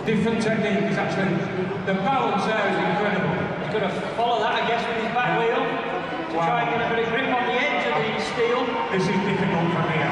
Different technique is actually, the balance there is incredible. He's going to follow that, I guess, with his back wheel to try and get a bit of grip on the edge of the steel. This is difficult for me.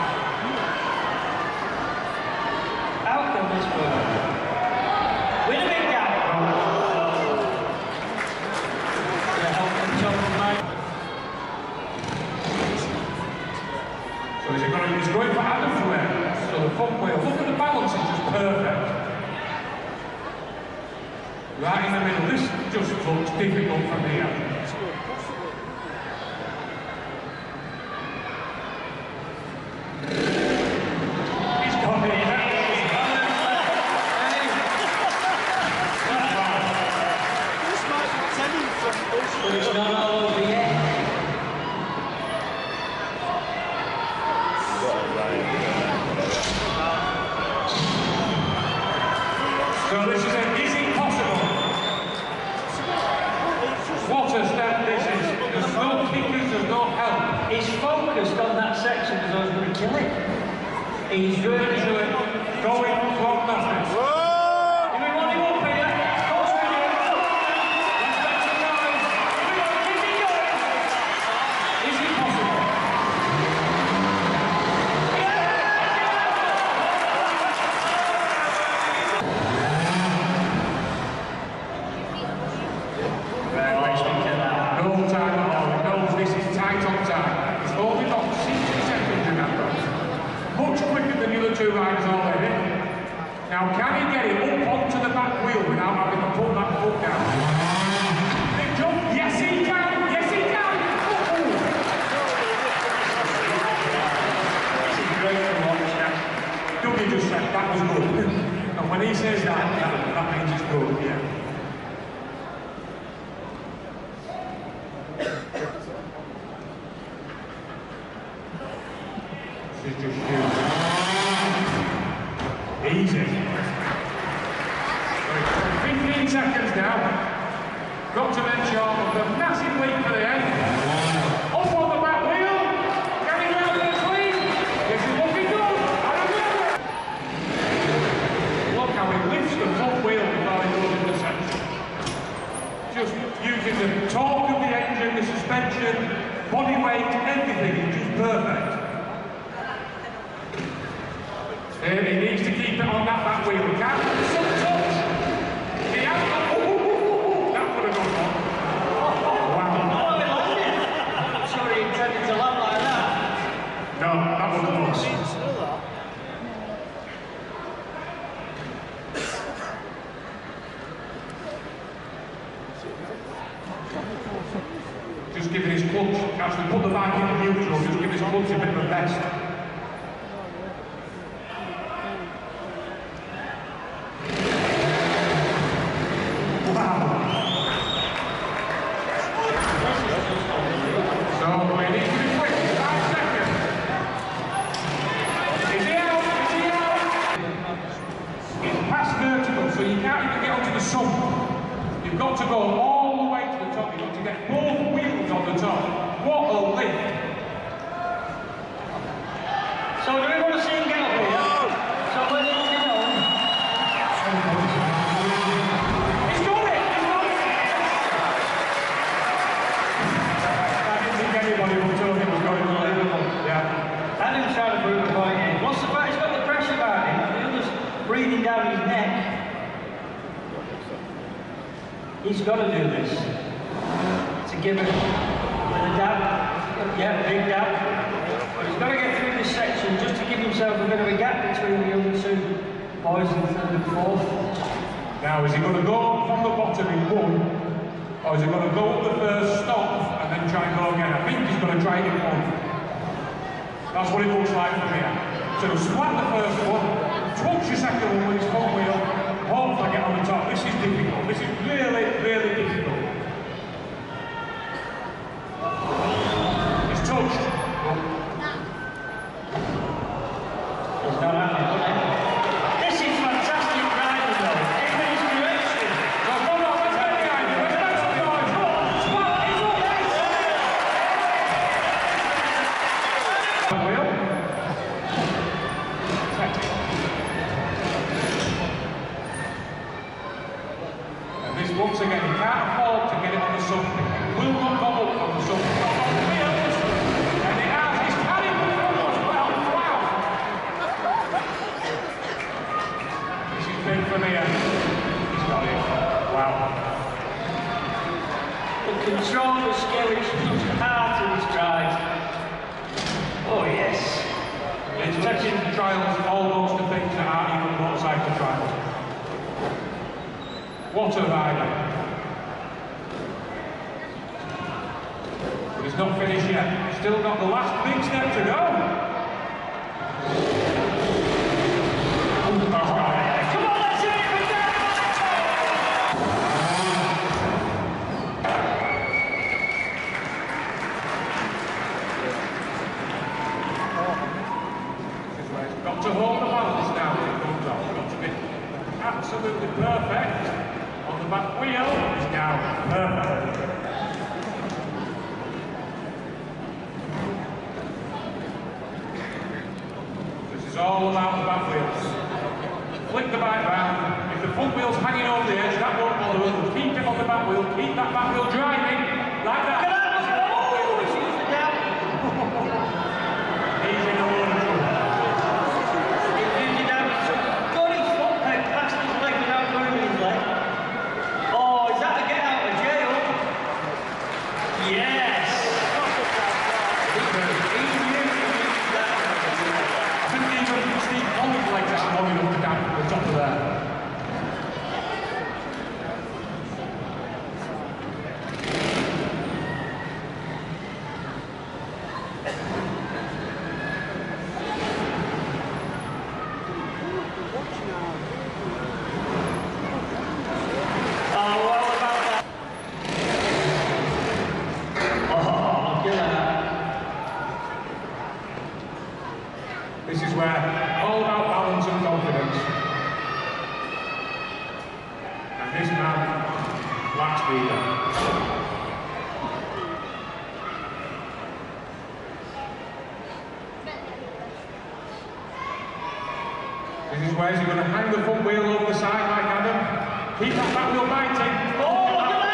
How can this work? With a big gap. So he's going for Adam Flare. So the front wheel, look at the balance, it's just perfect. Right in the middle, this just looks difficult from here. He's got it. But it's not all over yet. So this is a easy possible. What a step this is. There's no kickers, there's no help. He's focused on that section because I was going to kill it. He's really Literally going from nothing. Do we want him up here? Of course we do. Let's make some noise. Here we go, keep it going. Is it possible? No time at all. He knows this is tight on time. He's only got 60 seconds, remember. Much quicker than the other two riders already. Now, can he get it up onto the back wheel without having to put that foot down? Big jump. Yes, he can. Yes, he can. This is great to watch now. Dougie just said that was good. And when he says that means it's good, yeah. This is just huge. Easy. 15 seconds now. Got to make sure of the massive leap for the end. Up on the back wheel. Can he round the clean? This is looking good. Look how he lifts the front wheel before he goes into section. Just using the torque of the engine, the suspension, body weight, everything is just perfect. He needs to keep it on that back wheel. He can't some touch. He has got. That could have gone on. Wow. Oh, it landed. I'm sure he intended to land like that. No, that was close. Just giving his clutch, actually put the bike in neutral, just give his clutch a bit of a rest. You've got to go all the way to the top. You've got to get both wheels on the top. What a lift! So do we want to see him get up here? So we're looking on. He's done it! He's done it! I didn't think anybody would tell him was going unbelievable. Yeah. Adam's trying to prove a point here. What's the fact? He's got the pressure about him. The other's breathing down his neck. He's got to do this to give it with a dab, yeah, big dab. But he's got to get through this section just to give himself a bit of a gap between the other two boys in third and fourth. Now, is he going to go from the bottom in one, or is he going to go up the first stop and then try and go again? I think he's going to try it in one. That's what it looks like from here. So splat the first one, touch the second one with his front wheel, hopefully get on the top. This is difficult. This is really, really difficult. He's touched. He's not happy. This is fantastic riding though. Even his direction. No, come on, let's get behind you. Let's make some noise. Come on, splat, he's up. Wheel. taking trials almost to things that aren't even motorcycle trials. What a rider. But he's not finished yet. Still got the last big step to go. Come on, let's hear it for Dan! Got to hold the balance now when it comes off. Got to be absolutely perfect on the back wheel. It's down. Perfect. This is all about the back wheels. Flick the bike round. If the front wheel's hanging over the edge, that won't bother us. Keep it on the back wheel. Keep that back wheel driving like that. He's in a load of trouble. This is where all about balance and confidence. And this man lacks leader. This is where he's going to hang the front wheel over the side like Adam. Keep that back wheel biting. Oh, look at that!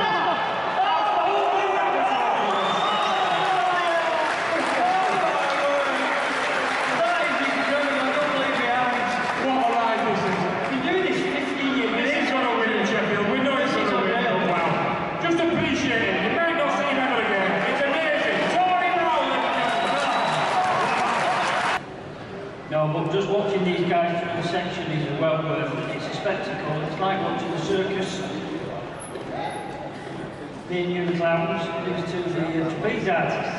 No, but just watching these guys through the section is well worth it. It's a spectacle. It's like watching the circus. Me and you clowns, these two the trapeze artists.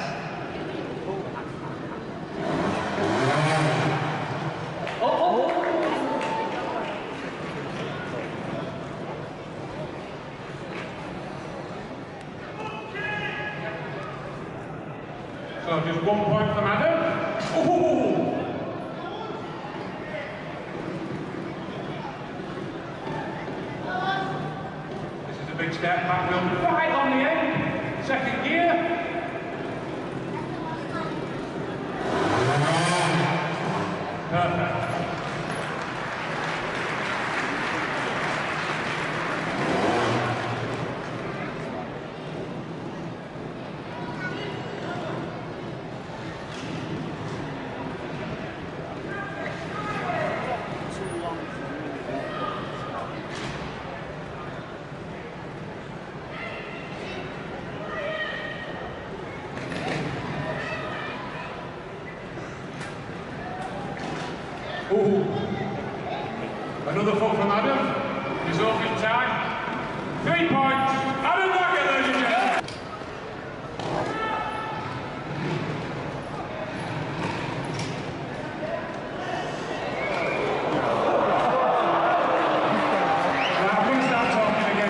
So just 1 point from Adam. Ooh. Big step, back wheel right on the end, second gear. Perfect. Ooh. Another foot from Adam. He's off in time. 3 points. Adam Backer, ladies and gentlemen. Now I'm going to start talking again.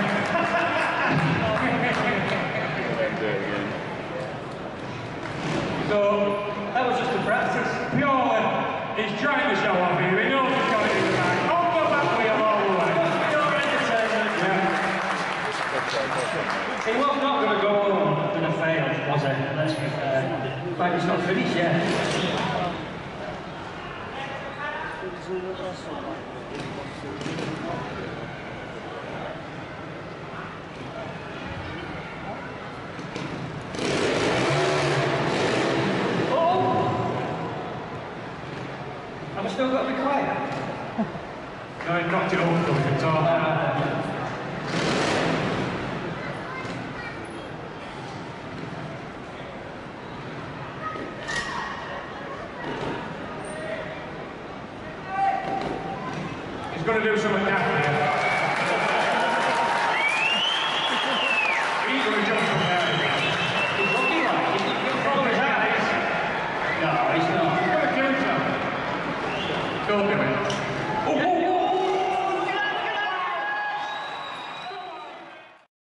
So, That was just a practice. purely, he's trying to show off here. He knows he's got it in the bag. On the back wheel all the way. Pure entertainment. Yeah. He was not going to go on with a fail, was he? Let's be fair. But he's not finished yet. Have I still got to be quiet? No, he knocked it over so we can talk. going to do something daft here.